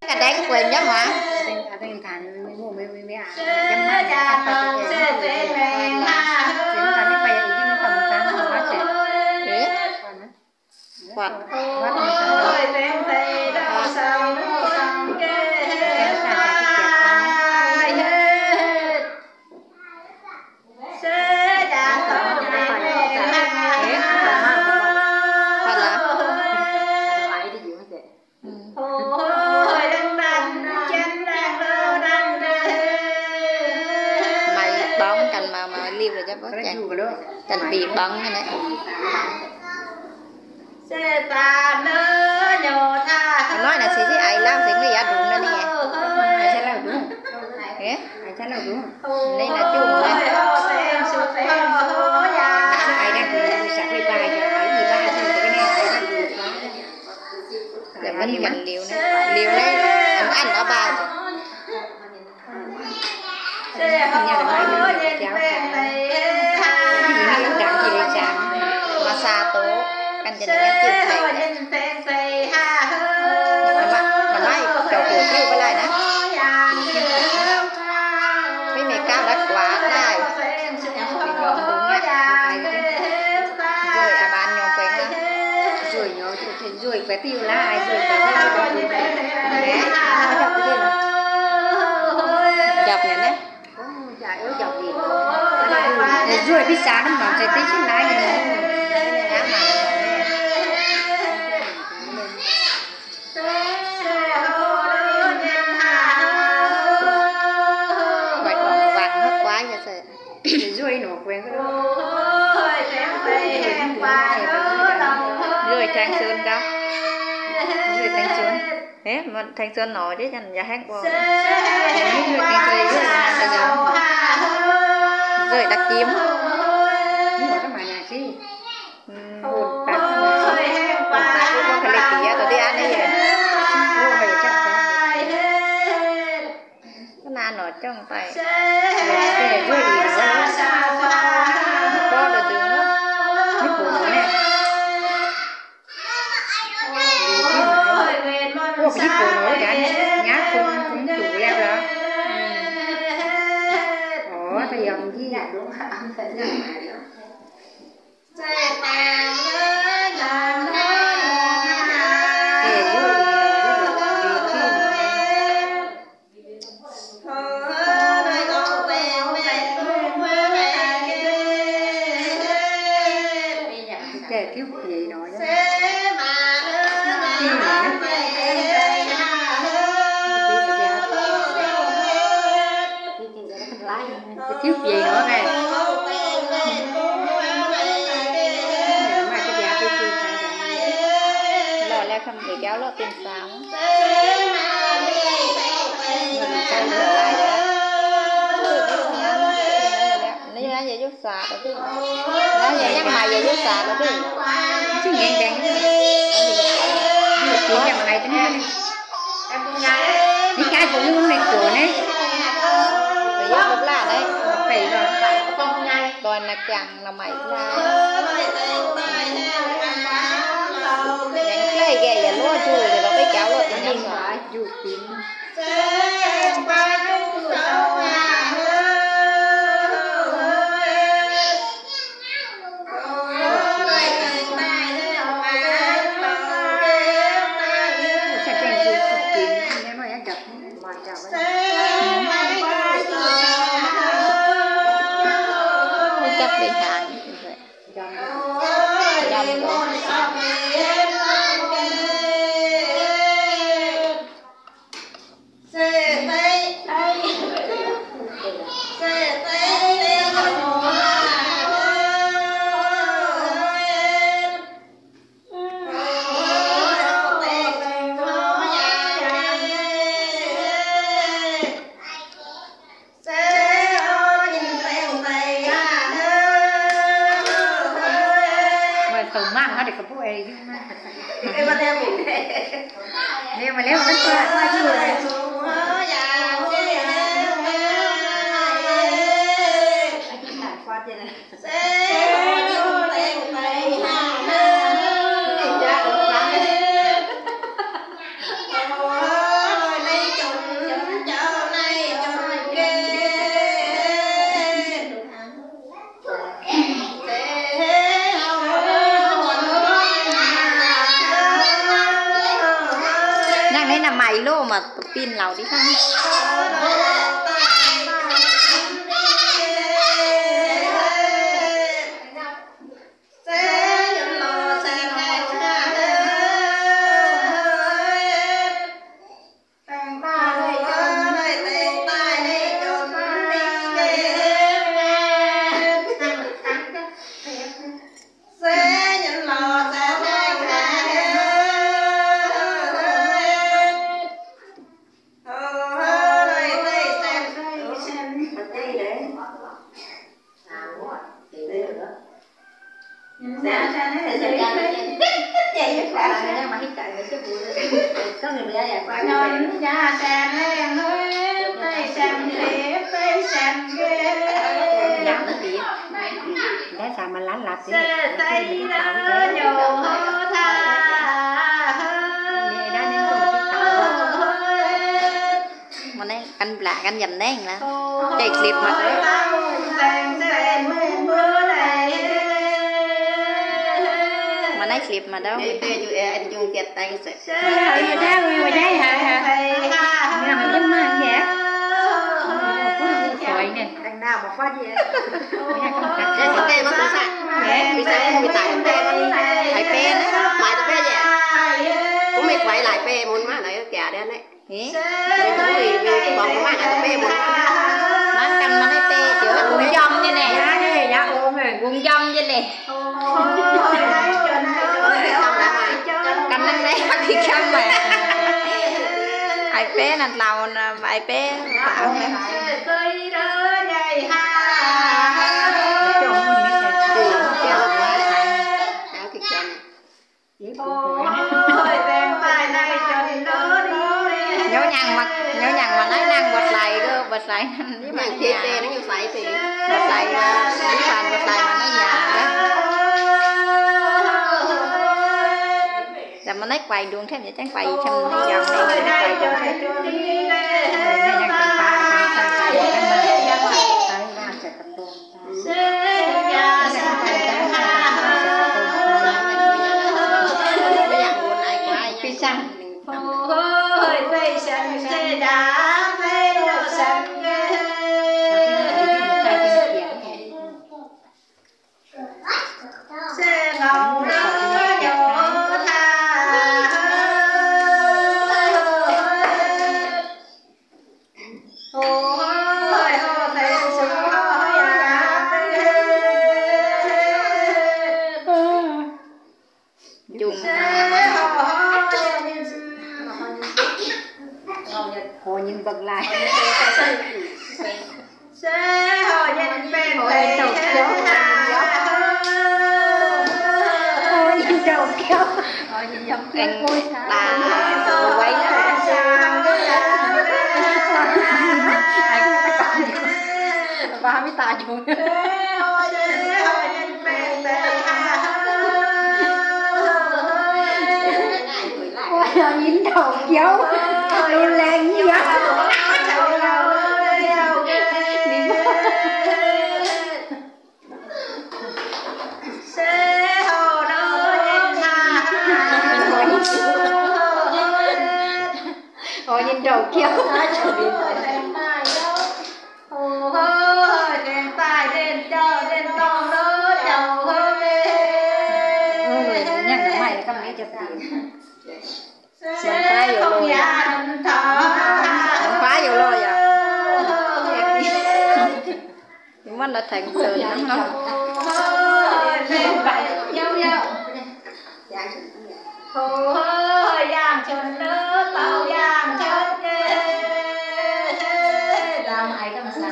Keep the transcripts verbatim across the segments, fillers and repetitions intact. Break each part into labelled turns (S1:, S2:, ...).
S1: cái đấy quên nhá mà
S2: bên thành mua mấy mấy à
S1: dâm mà
S2: nhà phải sẽ sẽ về ha chỉ nó thành cái phải những phần sáng nó sẽ
S1: thế quạt
S2: ôi bên tây đâu sao nó sang cái
S1: rồi cho bớt chẳng chẳng bị bắn cái này nói là sẽ sẽ ai làm thì mới ra đúng nữa nè
S2: ai sẽ làm đúng
S1: thế
S2: ai sẽ làm đúng
S1: đây là chung đấy
S2: ai đang thì sẽ phải bài cho ai gì ba thì cái này ai đang thì
S1: là mình mình liều này liều này ăn ăn đã ba rồi
S2: nhà là mai được cháu
S1: mà xa tố căn chân cái chữ này mà mà mai đầu của kêu cái này nè cái này cao đã quá này thì nhóm đúng đấy rồi à bạn nhóm quen lắm
S2: rồi nhóm rồi quét tiêu là ai rồi
S1: dọc nhỉ đấy
S2: dọc gì rồi biết sáng mà sẽ tí chút lại này rồi nó quen cái đó
S1: rồi Thanh Xuân đâu
S2: rồi Thanh Xuân
S1: thế mà Thanh Xuân nói chứ chẳng ra hát qua
S2: rồi Thanh Xuân
S1: rồi đặc chiếm
S2: nhưng mà cái mà nhà gì buồn bạc buồn bạc
S1: cái con phải lấy tía tôi đi ăn đi
S2: rồi phải chắc
S1: cái nan ở trong tay
S2: để rồi đi nó
S1: có được đường đó
S2: nước của nó nè ô cái của nó cả nhá cũng cũng chủ leo đó ồ thầy dòng gì vậy đúng không để cứu gì nói đó thiếu gì nữa này mà cái giá cái gì
S1: lò leo không để kéo lọ tiền sáng nó như vậy chút xả đó chứ nó như nhắc mày vậy chút xả đó chứ
S2: chứ nghe đèn chuyện nhà mày thế này đi cái của luôn này của này
S1: rồi giúp một là đấy
S2: phải rồi
S1: còn là chẳng là mày ra nhánh cây ghê vậy luôn chứ rồi nó phải kéo lột
S2: nhưng mà dù tiếng
S1: chấp bình hàng dòng đó
S2: Say
S1: thế là mày lô mà pin lầu đi không
S2: mà lán lạt
S1: thì mà đây canh lạ canh dầm đấy là chạy clip mà mà đây clip mà đâu anh dùng kẹt tay sẽ
S2: ra người đây hả hả làm giống mang vậy khỏi nè đằng nào mà phát gì
S1: đấy có cây mà không sạch bị sạch bị tải pe tải pe đấy bài tập pe vậy cũng mệt quay lại pe muốn má này kẹt đấy đấy mình cũng vì vì bọn các bạn ở pe muốn má canh má đấy pe kiểu là cũng dâm như nè cũng dâm như nè canh lên đấy thì canh mà ai pe là lầu ai pe tạo này nhớ nhằn mặt nhớ nhằn mà nói năng bật lại cơ bật lại với bạn chia sẻ nó như vậy thì bật lại với bạn bật lại mà nó già đó là mà nói quay luôn thêm vậy chắc quay trong mấy dòng này nó quay trong thế hồ nhìn bật lại hồ nhìn bên về hồ nhìn đầu kéo hồ nhìn dòng anh bà quay bà mới tài chuột hồ nhìn đầu kéo luôn lên như vậy hồ nhìn đầu kéo xem phá vô lôi phá vô lôi à nhưng mà nó thành từ lắm không hồ ơi giang chân nước tàu giang chân làm ai cầm sẵn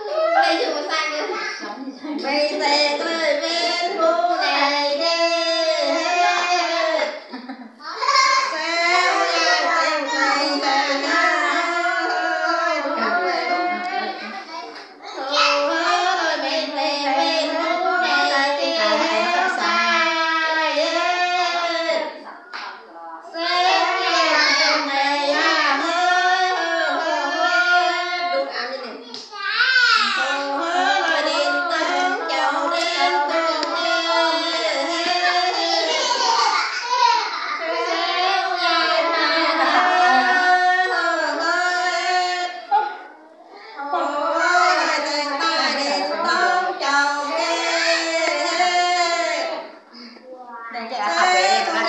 S1: Hãy subscribe cho kênh Ghiền Mì Gõ để không bỏ lỡ
S2: đây cái cà phê mà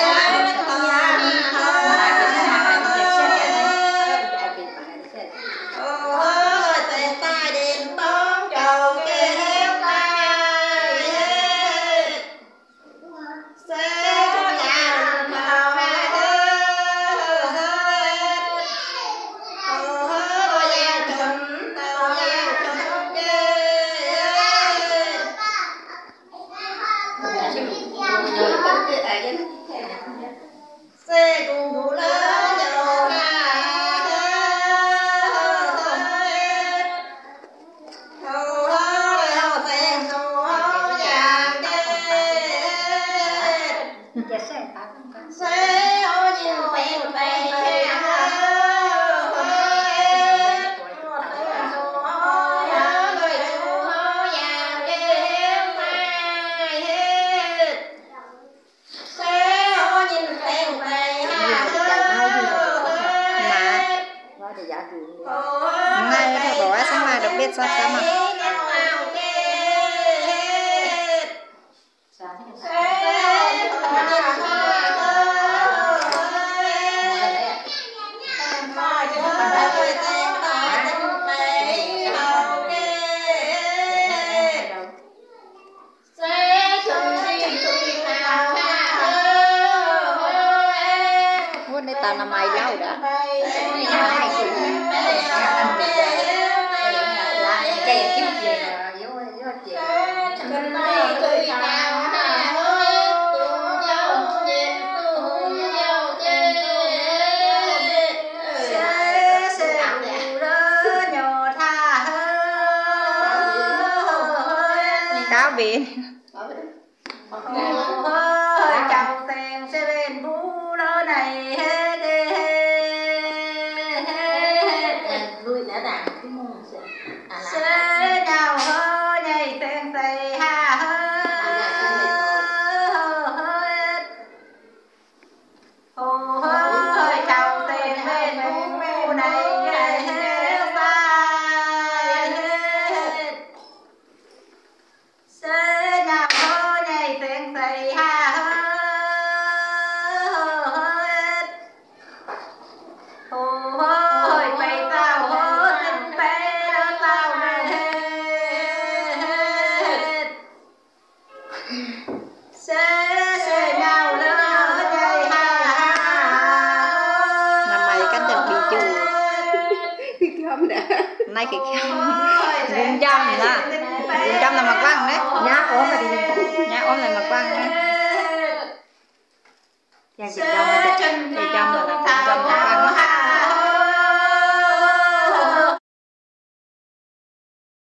S2: sao sao mà muốn đây ta làm mày lâu đã cáo biển chào sen sẽ bên bú lỡ này hết vui nữa nè sẽ chào hơ nhảy sen say ha hết hồ hơi chào sen bên bú này hết sai hết sẽ chào hơ nhảy sen say ha hết hồ hơi bay sao hết tình bé đó sao hết sẽ sẽ nhau lỡ nhảy ha năm mày cánh chân bị chù
S1: không đã
S2: nay cái vùng trăm nè vùng trăm là mặt quăng đấy nhá ốm là đi nhá ốm là mặt quăng đấy